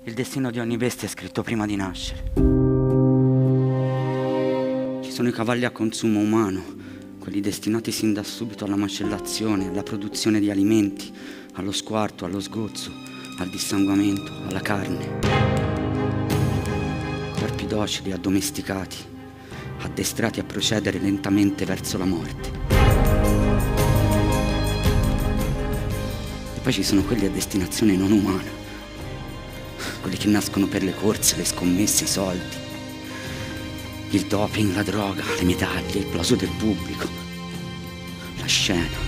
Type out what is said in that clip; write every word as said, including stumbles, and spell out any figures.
Il destino di ogni bestia è scritto prima di nascere. Ci sono i cavalli a consumo umano, quelli destinati sin da subito alla macellazione, alla produzione di alimenti, allo squarto, allo sgozzo, al dissanguamento, alla carne. Corpi docili, addomesticati, addestrati a procedere lentamente verso la morte. E poi ci sono quelli a destinazione non umana, quelli che nascono per le corse, le scommesse, i soldi, il doping, la droga, le medaglie, il plauso del pubblico, la scena.